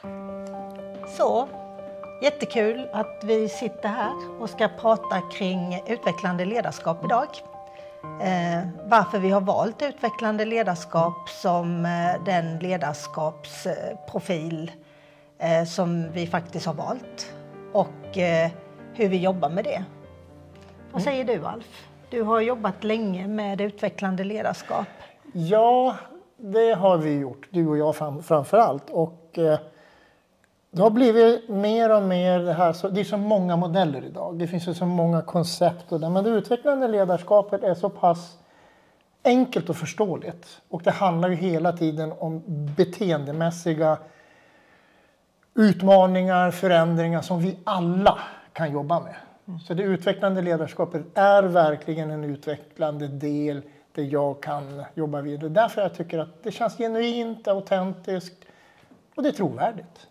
Så, jättekul att vi sitter här och ska prata kring utvecklande ledarskap idag. Varför vi har valt utvecklande ledarskap som den ledarskapsprofil som vi faktiskt har valt och hur vi jobbar med det. Vad säger du, Alf? Du har jobbat länge med utvecklande ledarskap. Ja, det har vi gjort, du och jag framför allt. Och det har blivit mer och mer det här, det är så många modeller idag. Det finns ju så många koncept och det. Men det utvecklande ledarskapet är så pass enkelt och förståeligt. Och det handlar ju hela tiden om beteendemässiga utmaningar, förändringar som vi alla kan jobba med. Så det utvecklande ledarskapet är verkligen en utvecklande del där jag kan jobba vidare. Därför jag tycker att det känns genuint, autentiskt och det är trovärdigt.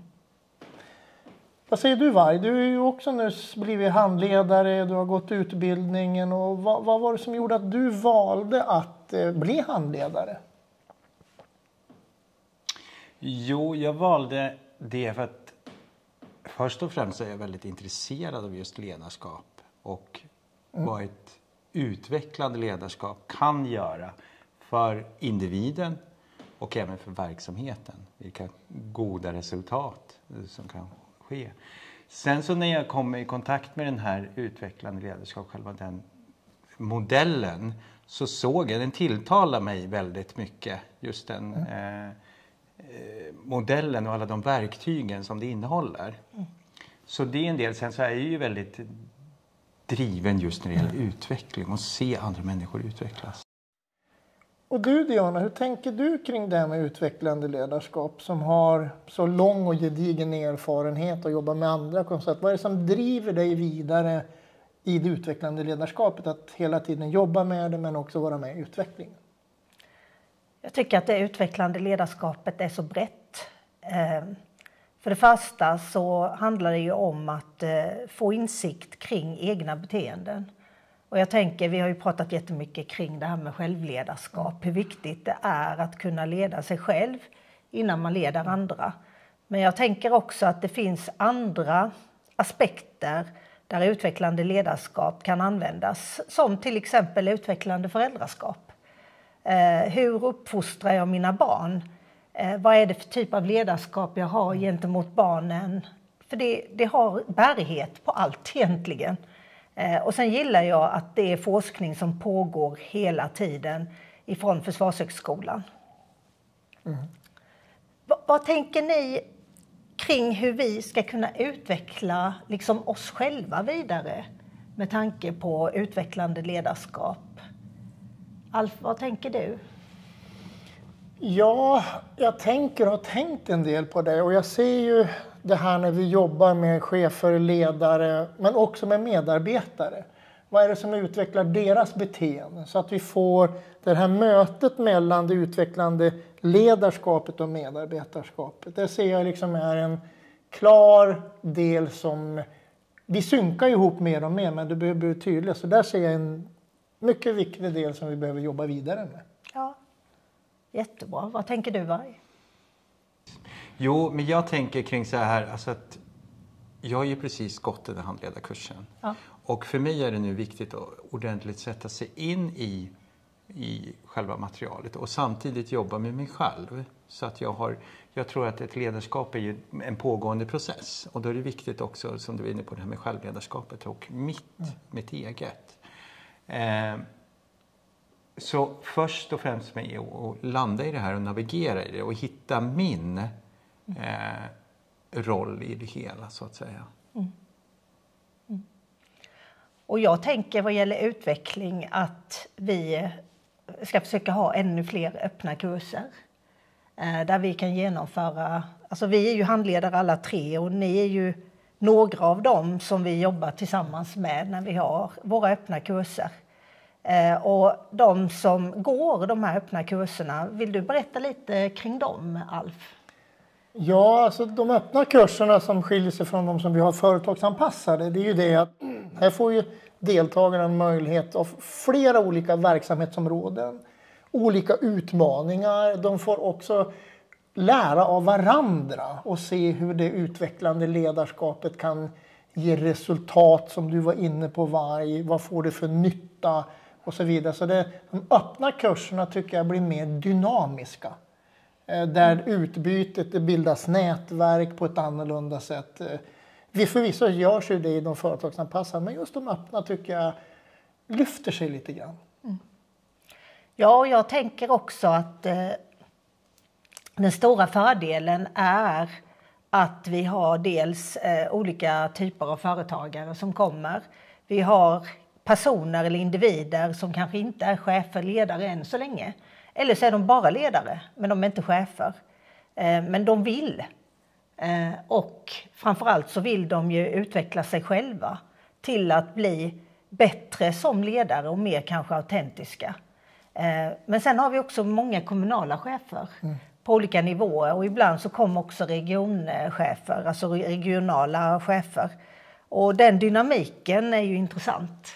Vad säger du, Varg? Du är ju också nu blivit handledare, du har gått utbildningen. Och vad var det som gjorde att du valde att bli handledare? Jo, jag valde det för att först och främst är jag väldigt intresserad av just ledarskap. Och vad ett utvecklande ledarskap kan göra för individen och även för verksamheten. Vilka goda resultat som kan ske. Sen så när jag kom i kontakt med den här utvecklande ledarskap, själva den modellen, så såg jag, den tilltalar mig väldigt mycket, just den modellen och alla de verktygen som det innehåller. Så det är en del. Sen så är jag ju väldigt driven just när det gäller utveckling och se andra människor utvecklas. Och du, Diana, hur tänker du kring det här med utvecklande ledarskap som har så lång och gedigen erfarenhet och jobbar med andra koncept? Vad är det som driver dig vidare i det utvecklande ledarskapet? Att hela tiden jobba med det men också vara med i utvecklingen? Jag tycker att det utvecklande ledarskapet är så brett. För det första så handlar det ju om att få insikt kring egna beteenden. Och jag tänker, vi har ju pratat jättemycket kring det här med självledarskap. Hur viktigt det är att kunna leda sig själv innan man leder andra. Men jag tänker också att det finns andra aspekter där utvecklande ledarskap kan användas. Som till exempel utvecklande föräldraskap. Hur uppfostrar jag mina barn? Vad är det för typ av ledarskap jag har gentemot barnen? För det har bärighet på allt egentligen. Och sen gillar jag att det är forskning som pågår hela tiden ifrån Försvarshögskolan. Vad tänker ni kring hur vi ska kunna utveckla liksom oss själva vidare med tanke på utvecklande ledarskap? Alf, vad tänker du? Ja, jag tänker och har tänkt en del på det. Och jag ser ju det här när vi jobbar med chefer, ledare, men också med medarbetare. Vad är det som utvecklar deras beteende? Så att vi får det här mötet mellan det utvecklande ledarskapet och medarbetarskapet. Det ser jag liksom är en klar del som vi synkar ihop mer och mer, men det behöver bli tydligt. Så där ser jag en mycket viktig del som vi behöver jobba vidare med. Ja, jättebra. Vad tänker du, Varg? Jo, men jag tänker kring så här, alltså att jag har ju precis gått den här handledarkursen. Ja. Och för mig är det nu viktigt att ordentligt sätta sig in i själva materialet och samtidigt jobba med mig själv. Så att jag tror att ett ledarskap är ju en pågående process. Och då är det viktigt också, som du var inne på, det här med självledarskapet och mitt eget. Så först och främst med att landa i det här och navigera i det och hitta min roll i det hela, så att säga. Och jag tänker vad gäller utveckling att vi ska försöka ha ännu fler öppna kurser där vi kan genomföra, alltså vi är ju handledare alla tre och ni är ju några av dem som vi jobbar tillsammans med när vi har våra öppna kurser. Och de som går de här öppna kurserna, vill du berätta lite kring dem, Alf? Ja, alltså de öppna kurserna som skiljer sig från de som vi har företagsanpassade, det är ju det att här får ju deltagarna en möjlighet av flera olika verksamhetsområden, olika utmaningar. De får också lära av varandra och se hur det utvecklande ledarskapet kan ge resultat som du var inne på, vad får det för nytta och så vidare. Så de öppna kurserna tycker jag blir mer dynamiska. Där utbytet, det bildas nätverk på ett annorlunda sätt. Vi förvisso görs ju det i de företagsanpassade, men just de öppna tycker jag lyfter sig lite grann. Ja, och jag tänker också att den stora fördelen är att vi har dels olika typer av företagare som kommer. Vi har personer eller individer som kanske inte är chefer, ledare än så länge. Eller så är de bara ledare, men de är inte chefer. Men de vill. Och framförallt så vill de ju utveckla sig själva till att bli bättre som ledare och mer kanske autentiska. Men sen har vi också många kommunala chefer på olika nivåer. Och ibland så kommer också regionchefer, alltså regionala chefer. Och den dynamiken är ju intressant.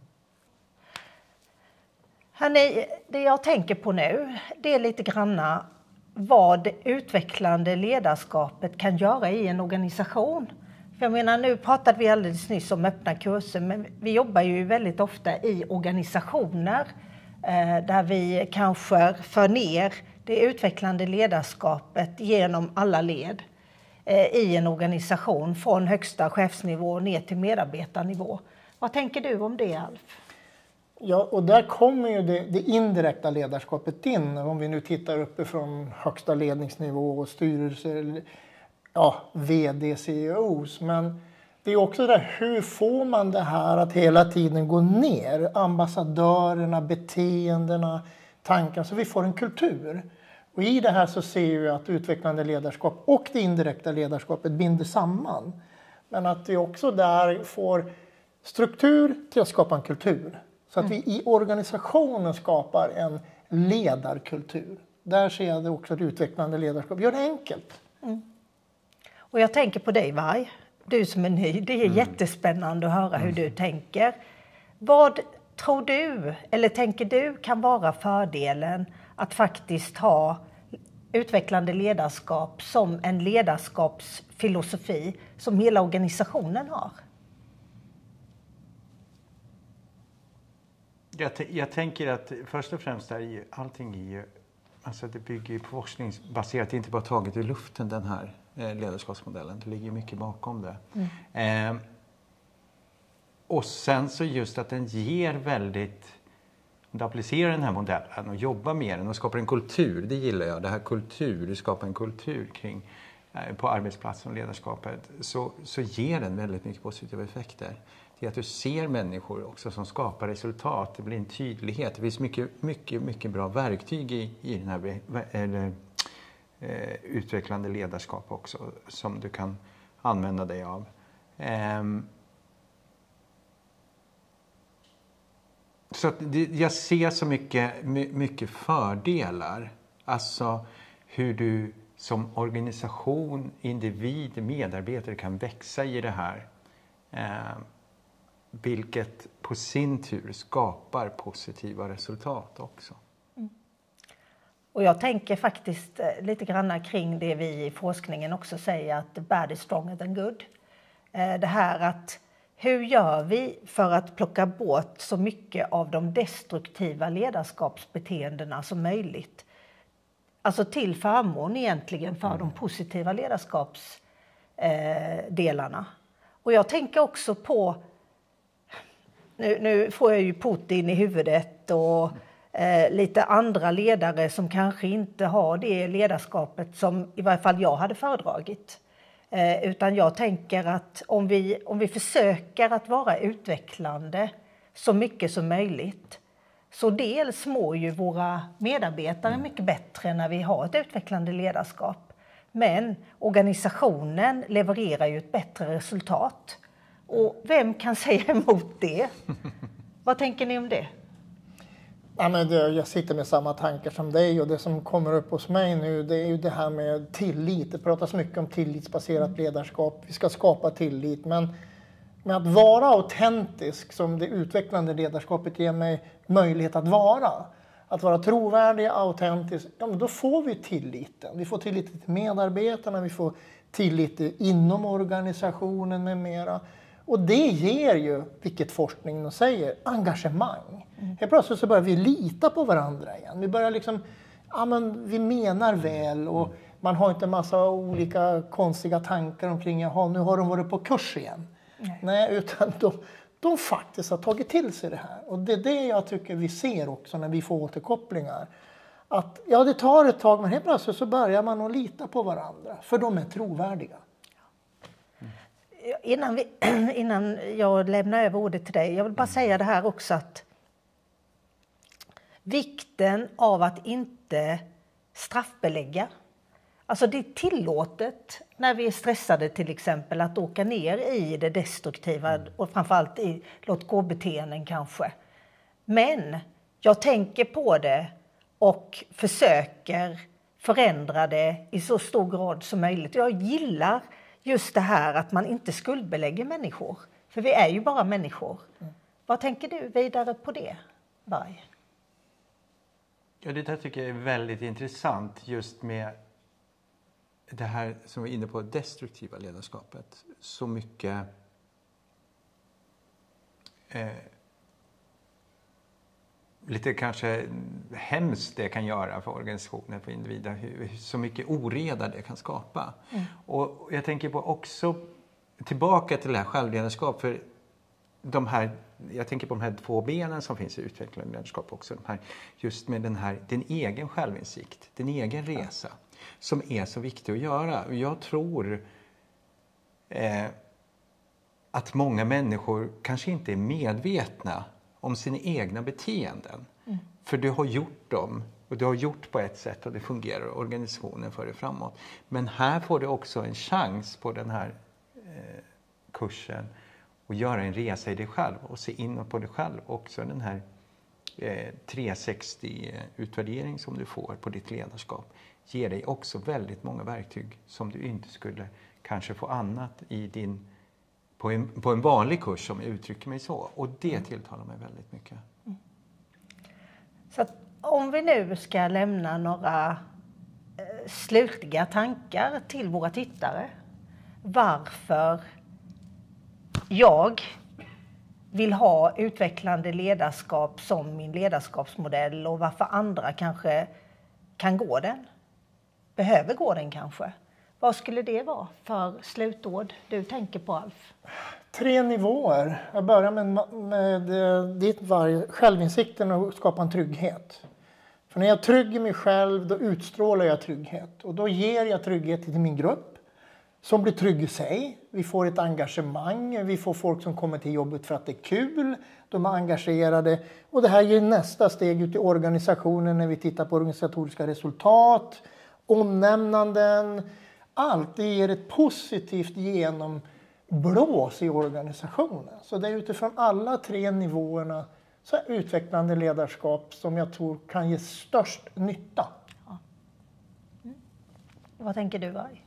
Hörrni, det jag tänker på nu, det är lite granna vad det utvecklande ledarskapet kan göra i en organisation. För jag menar, nu pratade vi alldeles nyss om öppna kurser, men vi jobbar ju väldigt ofta i organisationer där vi kanske för ner det utvecklande ledarskapet genom alla led i en organisation från högsta chefsnivå ner till medarbetarnivå. Vad tänker du om det, Alf? Ja, och där kommer ju det indirekta ledarskapet in. Om vi nu tittar uppifrån högsta ledningsnivå och styrelser, ja, vd, CEOs. Men det är också det där, hur får man det här att hela tiden gå ner? Ambassadörerna, beteendena, tankarna, så vi får en kultur. Och i det här så ser vi att utvecklande ledarskap och det indirekta ledarskapet binder samman. Men att vi också där får struktur till att skapa en kultur. Så att vi i organisationen skapar en ledarkultur. Där ser jag det också ett utvecklande ledarskap. Gör det enkelt. Och jag tänker på dig, Varg. Du som är ny. Det är jättespännande att höra hur du tänker. Vad tror du, eller tänker du, kan vara fördelen att faktiskt ha utvecklande ledarskap som en ledarskapsfilosofi som hela organisationen har? Jag tänker att först och främst är ju, allting är ju, alltså det bygger ju på forskningsbaserat, det är inte bara taget ur luften den här ledarskapsmodellen, det ligger mycket bakom det. Och sen så just att den ger väldigt, om du applicerar den här modellen och jobbar med den och skapar en kultur, det gillar jag, det här kultur, du skapar en kultur kring på arbetsplatsen och ledarskapet, så ger den väldigt mycket positiva effekter. Det är att du ser människor också som skapar resultat. Det blir en tydlighet. Det finns mycket bra verktyg i den här utvecklande ledarskap också som du kan använda dig av. Så att jag ser så mycket fördelar. Alltså hur du som organisation, individ, medarbetare kan växa i det här. Vilket på sin tur skapar positiva resultat också. Och jag tänker faktiskt lite grann kring det vi i forskningen också säger, att bad is stronger than good. Det här att hur gör vi för att plocka bort så mycket av de destruktiva ledarskapsbeteendena som möjligt? Alltså till förmån egentligen för de positiva ledarskapsdelarna. Och jag tänker också på, nu får jag ju Putin i huvudet och lite andra ledare som kanske inte har det ledarskapet som i varje fall jag hade föredragit. Utan jag tänker att om vi försöker att vara utvecklande så mycket som möjligt, så dels mår ju våra medarbetare mycket bättre när vi har ett utvecklande ledarskap. Men organisationen levererar ju ett bättre resultat. Och vem kan säga emot det? Vad tänker ni om det? Ja, men jag sitter med samma tankar som dig, och det som kommer upp hos mig nu, det är ju det här med tillit. Det pratas mycket om tillitsbaserat ledarskap. Vi ska skapa tillit, men med att vara autentisk som det utvecklande ledarskapet ger mig möjlighet att vara. att vara trovärdiga, autentiska, ja, men då får vi tilliten. Vi får tillit till medarbetarna, vi får tillit inom organisationen med mera. Och det ger ju, vilket forskningen säger, engagemang. Helt plötsligt så börjar vi lita på varandra igen. Vi börjar liksom, ja men vi menar väl och man har inte en massa olika konstiga tankar omkring, jaha nu har de varit på kurs igen. Nej, utan de faktiskt har tagit till sig det här. Och det är det jag tycker vi ser också när vi får återkopplingar. Att ja, det tar ett tag men helt plötsligt så börjar man att lita på varandra. För de är trovärdiga. Innan jag lämnar över ordet till dig, jag vill bara säga det här också att vikten av att inte straffbelägga. Alltså det är tillåtet när vi är stressade till exempel att åka ner i det destruktiva och framförallt i låt-gå-beteenden kanske. Men jag tänker på det och försöker förändra det i så stor grad som möjligt. Jag gillar just det här att man inte skuldbelägger människor. För vi är ju bara människor. Vad tänker du vidare på det, Berg? Ja, det där tycker jag är väldigt intressant just med det här som vi är inne på, destruktiva ledarskapet. Så mycket lite kanske hemskt det kan göra för organisationer, för individer. Så mycket oreda det kan skapa. Och jag tänker på också tillbaka till det här självledarskap. För jag tänker på de här 2 benen som finns i utvecklande ledarskap också. Just med din egen självinsikt, din egen resa. Som är så viktig att göra. Och jag tror att många människor kanske inte är medvetna om sina egna beteenden. För du har gjort dem och du har gjort på ett sätt och det fungerar, organisationen för dig framåt. Men här får du också en chans på den här kursen att göra en resa i dig själv och se inåt på dig själv. Också den här 360-utvärdering som du får på ditt ledarskap ger dig också väldigt många verktyg som du inte skulle kanske få annat i på en vanlig kurs, som jag uttrycker mig så. Och det tilltalar mig väldigt mycket. Så att om vi nu ska lämna några slutliga tankar till våra tittare. Varför jag vill ha utvecklande ledarskap som min ledarskapsmodell och varför andra kanske kan gå den. Behöver gå den kanske. Vad skulle det vara för slutord du tänker på, Alf? 3 nivåer. Jag börjar med ditt självinsikten och skapa en trygghet. För när jag är trygg i mig själv, då utstrålar jag trygghet. Och då ger jag trygghet till min grupp som blir trygg i sig. Vi får ett engagemang, vi får folk som kommer till jobbet för att det är kul. De är engagerade. Och det här ger nästa steg ut i organisationen när vi tittar på organisatoriska resultat, omnämnanden. Allt det ger ett positivt genomblås i organisationen. Så det är utifrån alla 3 nivåerna så är utvecklande ledarskap som jag tror kan ge störst nytta. Ja. Vad tänker du, Berg?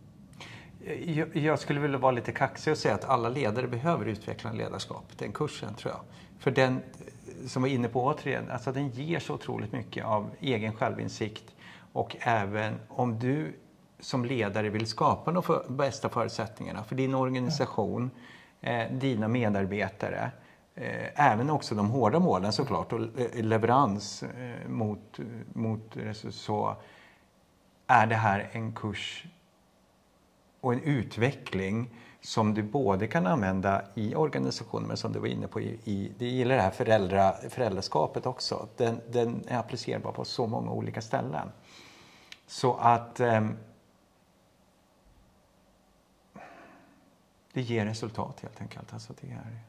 Jag skulle vilja vara lite kaxig och säga att alla ledare behöver utvecklande ledarskap. Den kursen tror jag. För den som var inne på återigen, alltså den ger så otroligt mycket av egen självinsikt. Och även om du som ledare vill skapa de bästa förutsättningarna för din organisation, dina medarbetare, även också de hårda målen såklart och leverans mot så är det här en kurs och en utveckling som du både kan använda i organisationen, men som du var inne på det gillar det här föräldraskapet också. Den är applicerbar på så många olika ställen. Så att det ger resultat helt enkelt. Alltså det är,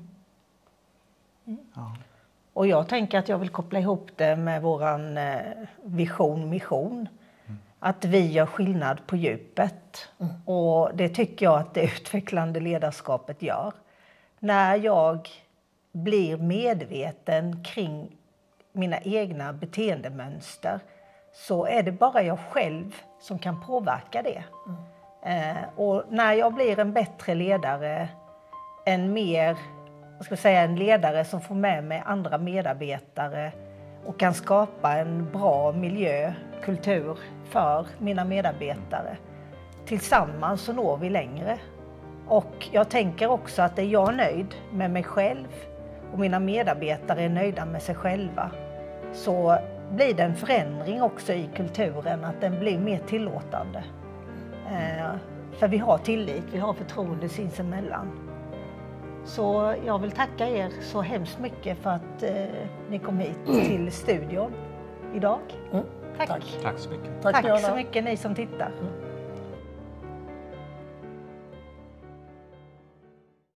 Ja. Och jag tänker att jag vill koppla ihop det med våran mission. Att vi gör skillnad på djupet. Och det tycker jag att det utvecklande ledarskapet gör. När jag blir medveten kring mina egna beteendemönster så är det bara jag själv som kan påverka det. Och när jag blir en bättre ledare, en ledare som får med mig andra medarbetare och kan skapa en bra miljö, kultur för mina medarbetare. Tillsammans så når vi längre. Och jag tänker också att är jag nöjd med mig själv och mina medarbetare är nöjda med sig själva, så blir det en förändring också i kulturen, att den blir mer tillåtande. För vi har tillit, vi har förtroende sinsemellan. Så jag vill tacka er så hemskt mycket för att ni kom hit till studion idag. Tack. Tack så mycket. Tack så mycket ni som tittar.